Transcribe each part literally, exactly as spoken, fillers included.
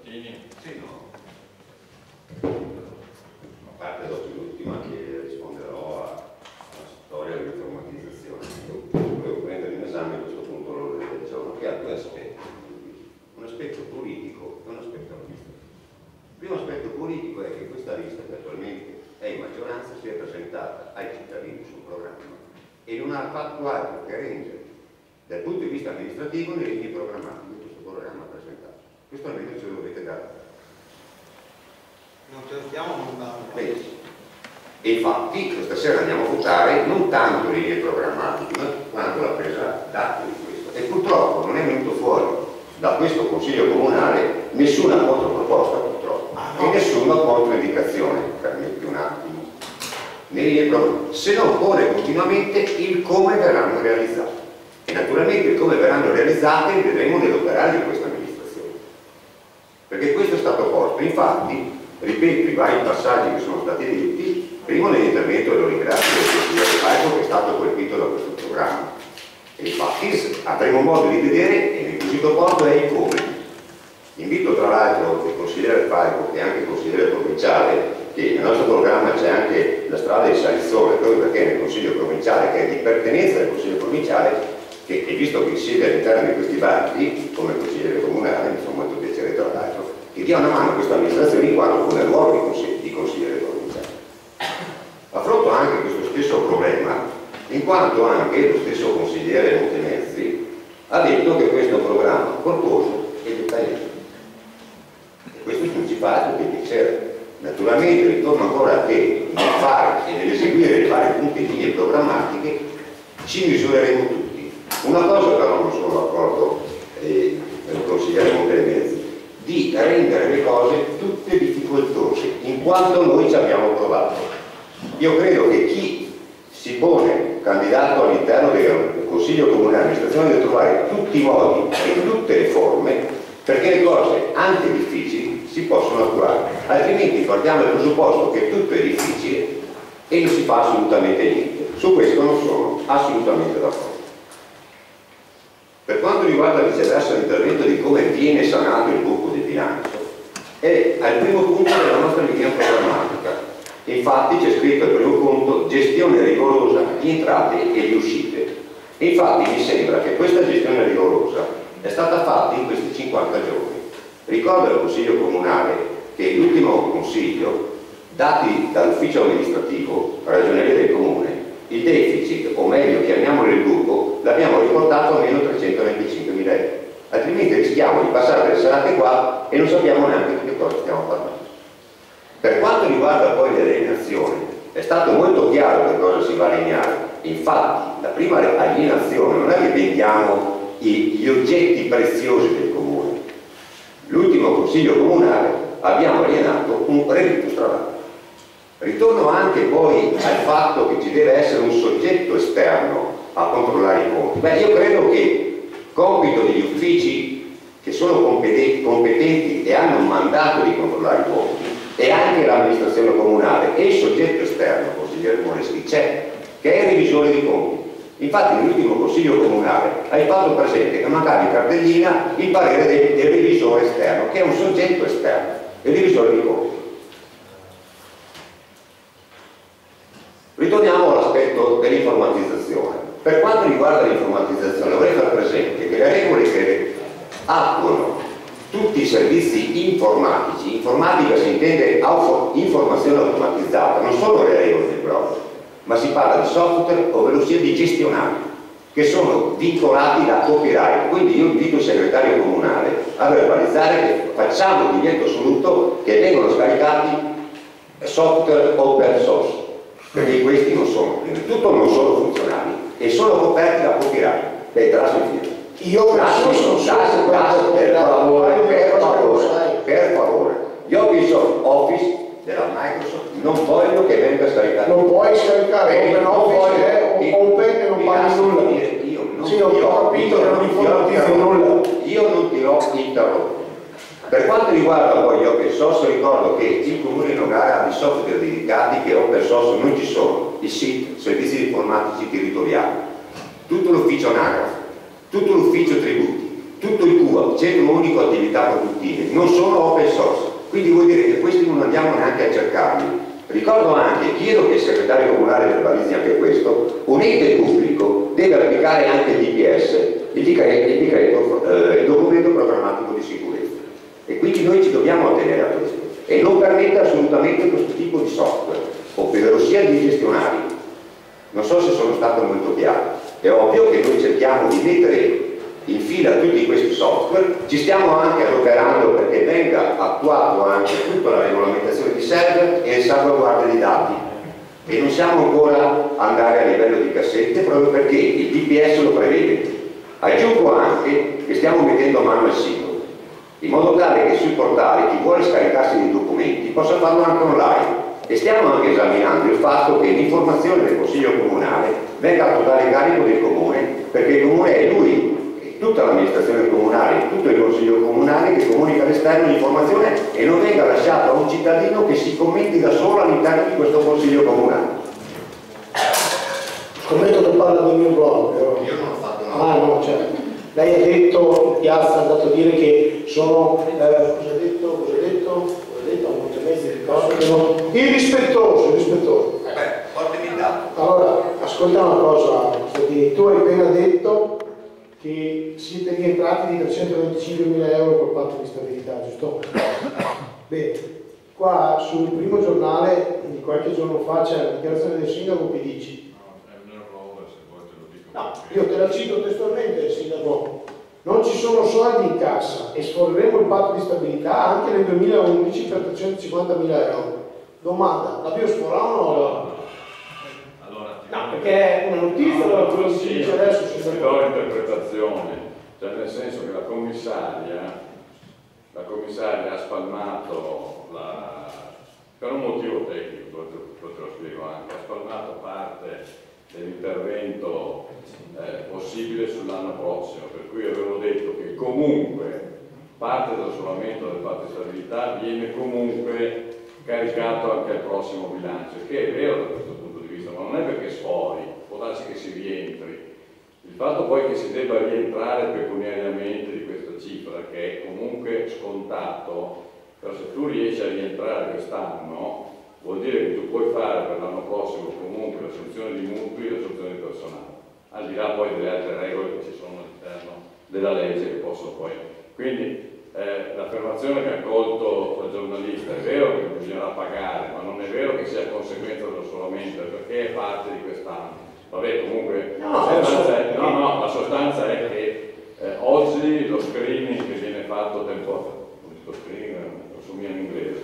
Sì, no. A parte dopo l'ultima che risponderò alla storia dell'informatizzazione, volevo prendere in esame a questo punto l'ordine del giorno, che ha due aspetti, un aspetto politico e un aspetto amministrativo. Il primo aspetto politico è che questa lista, che attualmente è in maggioranza, si è presentata ai cittadini sul programma e non ha fatto altro che rendere dal punto di vista amministrativo le linee programmatiche di questo programma presentato. Questo almeno ce lo dovete dare. Non te lo stiamo mandando. Bene. E infatti questa sera andiamo a votare non tanto le linee programmatiche, ma quanto la presa d'atto di questo. E purtroppo non è venuto fuori da questo Consiglio Comunale nessuna controproposta, purtroppo, ah, no. E nessuna controindicazione, permetti un attimo, nelle linee programmatiche, se non pone continuamente il come verranno realizzate. E naturalmente il come verranno realizzate vedremo nell'operare di questa amministrazione. Perché questo è stato posto, infatti, ripeto i vari passaggi che sono stati detti, primo nell'intervento lo ringrazio del consigliere Paico che è stato colpito da questo programma. E infatti avremo modo di vedere, e nel quesito porto è il come. Invito tra l'altro il consigliere Paico, che è anche consigliere provinciale, che nel nostro programma c'è anche la strada di Salizzone, proprio perché nel Consiglio Provinciale, che è di pertenenza del Consiglio Provinciale, che, e visto che siede all'interno di questi banchi, come consigliere comunale, mi fa molto piacere tra l'altro, che dia una mano a questa amministrazione in quanto come ruolo di, consigli, di consigliere provinciale. Affronto anche questo stesso problema in quanto anche lo stesso consigliere Montemezzi ha detto che questo programma è corposo e dettagliato. E questo non ci fa altro che piacere. Naturalmente ritorno ancora a che nel fare e nell'eseguire le varie punti di linee programmatiche ci misureremo tutti. Una cosa però non sono d'accordo eh, con il consigliere Montemezzi, di rendere le cose tutte difficoltose, in quanto noi ci abbiamo provato. Io credo che chi si pone candidato all'interno del Consiglio Comunale d'amministrazione deve trovare tutti i modi e tutte le forme perché le cose, anche difficili, si possono attuare. Altrimenti partiamo dal presupposto che tutto è difficile e non si fa assolutamente niente. Su questo non sono assolutamente d'accordo. Per quanto riguarda viceversa l'intervento di come viene sanato il buco di bilancio, è al primo punto della nostra linea programmatica. Infatti c'è scritto al primo punto gestione rigorosa di entrate e di uscite. E infatti mi sembra che questa gestione rigorosa è stata fatta in questi cinquanta giorni. Ricordo al Consiglio Comunale che l'ultimo Consiglio, dati dall'ufficio amministrativo ragioneria del Comune, il deficit, o meglio chiamiamolo il buco, l'abbiamo riportato a meno trecentoventicinquemila euro. Altrimenti rischiamo di passare delle serate qua e non sappiamo neanche di che cosa stiamo parlando. Per quanto riguarda poi le alienazioni, è stato molto chiaro che cosa si va a allineare. Infatti, la prima alienazione non è che vendiamo gli oggetti preziosi del Comune. L'ultimo Consiglio Comunale abbiamo alienato un reddito stradale. Ritorno anche poi al fatto che ci deve essere un soggetto esterno a controllare i conti. Beh, io credo che compito degli uffici che sono competenti e hanno un mandato di controllare i conti e anche l'amministrazione comunale e il soggetto esterno, consigliere Moreschi, c'è, che è il revisore dei conti. Infatti nell'ultimo Consiglio Comunale hai fatto presente che mancava in cartellina il parere del, del revisore esterno, che è un soggetto esterno, il revisore dei conti. Ritorniamo all'aspetto dell'informatizzazione. Per quanto riguarda l'informatizzazione vorrei far presente che le regole che attuano tutti i servizi informatici, informatica si intende informazione automatizzata, non sono le regole del browser, ma si parla di software, ovvero sia di gestionali, che sono vincolati da copyright. Quindi io invito il segretario comunale a verbalizzare che facciamo il divieto assoluto che vengono scaricati software open source, perché questi non sono, prima di tutto non sono funzionali e sono coperti da copyright. Beh, tra l'altro io penso per favore, per favore, per favore. Gli Office della Microsoft non voglio che venga scaricato. Non puoi scaricare Open Office è Open e non paghi nulla. Io non sì, ho capito che non informatizzi nulla. Io non ti ho interrotto. Per quanto riguarda poi gli open source, ricordo che il Comune non ha di software dedicati, che open source non ci sono. Il S I T, Servizi Informatici Territoriali, tutto l'ufficio anagrafe, tutto l'ufficio tributi, tutto il C U A, Centro Unico Attività Produttive, non sono open source, quindi vuol dire che questi non andiamo neanche a cercarli. Ricordo anche, chiedo che il segretario comunale verbalizzi anche questo, un ente pubblico deve applicare anche il D P S, il decreto, eh, il documento programmatico di sicurezza, e quindi noi ci dobbiamo attenere a questo e non permette assolutamente questo tipo di software, ovvero sia di gestionari. Non so se sono stato molto chiaro. È ovvio che noi cerchiamo di mettere in fila tutti questi software, ci stiamo anche adoperando perché venga attuato anche tutta la regolamentazione di server e le salvaguardie dei dati, e non siamo ancora andare a livello di cassette proprio perché il D P S lo prevede. Aggiungo anche che stiamo mettendo a mano il sito, in modo tale che sui portali chi vuole scaricarsi dei documenti possa farlo anche online, e stiamo anche esaminando il fatto che l'informazione del Consiglio Comunale venga a totale carico del Comune, perché il Comune è lui, tutta l'amministrazione comunale, tutto il Consiglio Comunale che comunica all'esterno l'informazione e non venga lasciato a un cittadino che si commenti da solo all'interno di questo Consiglio Comunale. Scommetto che parla del mio blog, però. Io non ho fatto una... Ah no, cioè, lei ha detto, in piazza ha dato a dire che sono, eh, cosa ha detto, cosa ha detto, cosa ha detto, a molte mezzi ricordano, irrispettoso, irrispettoso. Eh beh, portami il dato. Allora, ascolta una cosa, tu hai appena detto che siete rientrati di trecentoventicinquemila euro col patto di stabilità, giusto? Bene, qua sul primo giornale di qualche giorno fa c'è la dichiarazione del sindaco che dice: no, è un errore, se vuoi te lo dico. no, io te la cito testualmente, il sindaco: non ci sono soldi in cassa e sforreremo il patto di stabilità anche nel duemilaundici per trecentocinquantamila euro. Domanda, l'abbiamo sforato o no? No, perché è una notizia, quello che si dice adesso si do l'interpretazione, cioè nel senso che la commissaria, la commissaria ha spalmato, la, per un motivo tecnico, poi te lo spiego anche, ha spalmato parte dell'intervento eh, possibile sull'anno prossimo, per cui avevo detto che comunque parte dello sforamento del patto di stabilità viene comunque caricato anche al prossimo bilancio, che è vero da questo punto di vista, ma non è perché sfori, può darsi che si rientri. Il fatto poi che si debba rientrare pecuniariamente di questa cifra, che è comunque scontato, però se tu riesci a rientrare quest'anno, vuol dire che tu puoi fare per l'anno prossimo comunque l'assunzione di mutui e l'assunzione di personale, al di là poi delle altre regole che ci sono all'interno della legge che possono poi. Quindi Eh, l'affermazione che ha colto la giornalista è vero che bisognerà pagare, ma non è vero che sia conseguenza dello sforamento, perché è parte di quest'anno. Vabbè, comunque no, la, sostanza è, no, no, la sostanza è che eh, oggi lo screening che viene fatto tempo lo screening lo somiglia in inglese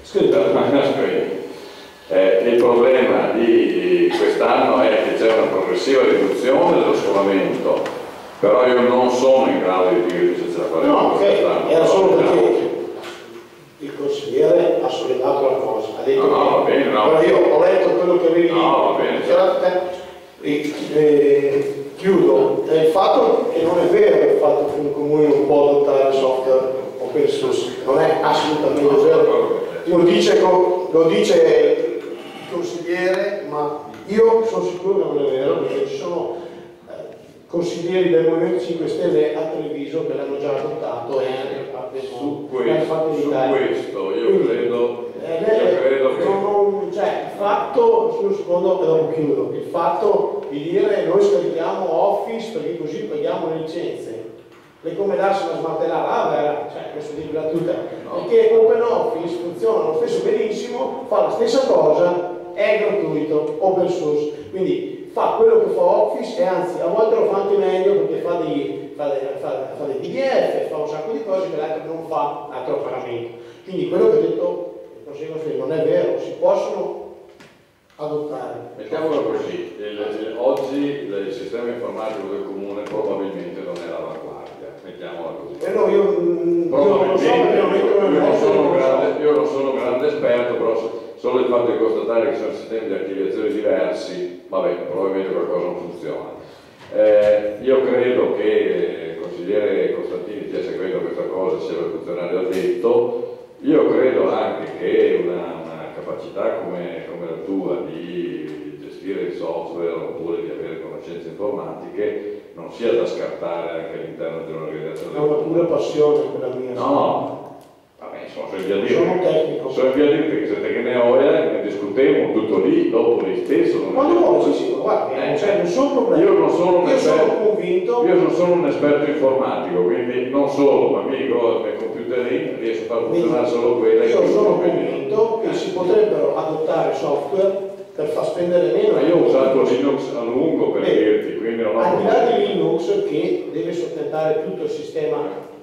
eh, il problema di quest'anno è che c'è una progressiva riduzione dello sforamento, però io non sono in grado di dire se ce la faremo. No, ok, era solo perché il consigliere ha sollevato la cosa, ha detto no, no, va bene, no. Però io ho letto quello che avevi no, va bene, certo. e, e chiudo. È il fatto che non è vero il fatto che un comune non può adottare software open source, non è assolutamente vero. Lo dice, lo dice il consigliere, ma io sono sicuro che non è vero, perché ci sono consiglieri del Movimento cinque Stelle a Treviso che l'hanno già adottato e su questo, su questo io Quindi, credo, eh, io credo che non, cioè, il fatto, sul secondo e dopo chiudo, il fatto di dire noi scarichiamo Office perché così paghiamo le licenze, è come darsi una smartellata, ah beh, cioè questo dirla tutta, no. Perché Open Office funziona lo stesso benissimo, fa la stessa cosa, è gratuito, open source, quindi fa quello che fa Office e anzi a volte lo fa anche meglio perché fa dei, fa dei, fa, fa dei P D F, fa un sacco di cose che l'altro non fa, altro pagamento. Quindi quello che ho detto non è vero, si possono adottare. Mettiamolo così, il, il, oggi il sistema informatico del comune probabilmente non è all'avanguardia, mettiamola così. Eh no, io, io non lo so perché non metto nel mondo. Io non sono un grande esperto, però solo il fatto di constatare che sono sistemi di archiviazione diversi, vabbè, probabilmente qualcosa non funziona. Eh, io credo che il consigliere Costantini stia seguendo questa cosa, sia il funzionario addetto. Io credo anche che una, una capacità come, come la tua di gestire il software oppure di avere conoscenze informatiche non sia da scartare anche all'interno di un'organizzazione. È una pura passione quella mia. No, vabbè, insomma, sono via dire. Sono tecnico. Sono via dire che siete che ne ho, ne discutiamo tutto lì, dopo lì stesso. Quando vuoi, sì, sì, guarda, Eh, non c'è nessun problema. Io non sono un Io esperto, sono convinto. io non sono un esperto informatico, quindi non solo, ma mi ricordo che computerino riesco a far funzionare solo quella. Io sono quindi... convinto che si potrebbero adottare software per far spendere meno. Ma io ho usato Linux a lungo per Beh, dirti, quindi non ho al di là problemi. di Linux che deve sottentare tutto il sistema,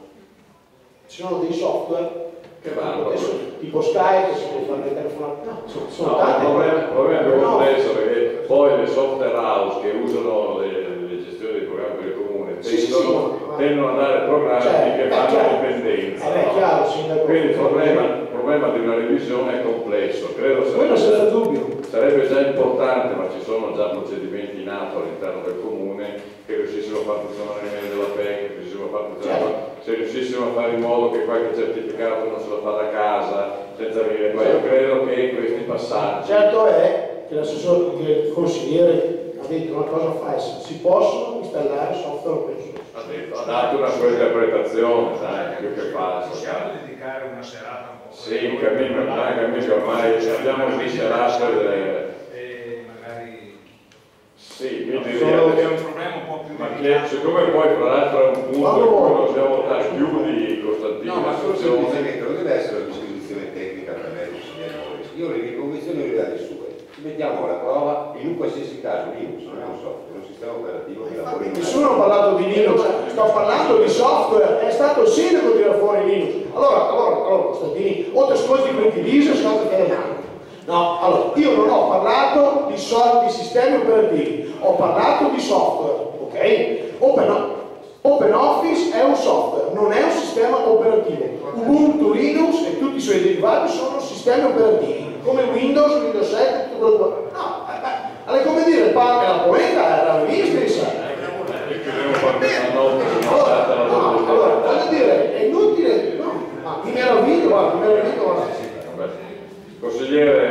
ci sono dei software Che vanno. adesso, tipo Skype, si può fare le telefonate, no, sono, sono No, tante. il problema, il problema è più No. complesso perché poi le software house che usano le, le gestioni dei programmi per il comune Sì, sì, tendono, sì, ma- tendono ad andare programmi Cioè, che è fanno chiaro. dipendenza. Eh beh, no? chiaro, sindaco. Quindi il problema, il problema di una revisione è complesso, credo Quello senza sarebbe, dubbio. sarebbe già importante, ma ci sono già procedimenti in atto all'interno del comune che riuscissero a far funzionare le mail della P E C, che riuscissero a far funzionare, Certo. se riuscissimo a fare in modo che qualche certificato non se lo fa da casa, senza venire qua. Io credo che questi passaggi. Certo è che l'assessore, che il consigliere ha detto una cosa falsa, si possono installare software open source. Ha detto, ha dato una sua interpretazione, dai, più che falsa. Possiamo dedicare una serata un po'? Sì, cammino, dai, cammino, ormai abbiamo di serate delle... E magari... Sì, quindi Solo che è un problema un po' più ma che, delicato. siccome poi fra l'altro è un punto in cui non dobbiamo dare più di Costantino, No, ma solo situazione. semplicemente non deve essere una disquisizione tecnica per me, consigliere Morris. Io le mie convinzioni le date sue. Ci mettiamo alla prova, in un qualsiasi caso Linux non è un software, è un sistema operativo che lavora in Nessuno ha parlato di Linux, sto parlando di software, è stato il sindaco a tirare fuori Linux. Allora, allora, allora, Costantini, o ti ascolti quelli che dice, se no ti fai male. No, allora, io non ho parlato di, so di sistemi operativi, ho parlato di software, ok? Open, Open Office è un software, non è un sistema operativo. Ubuntu, Linux e tutti i suoi derivati sono sistemi operativi, come Windows, Windows sette, tutto quello che... No, eh, beh, come dire, il pane e la polenta era vista in sé. E chiudiamo qualche notte, Allora, la no, allora, voglio dire, è inutile, no, ma mi meraviglio, guarda, mi meraviglio, guarda. Vabbè. Consigliere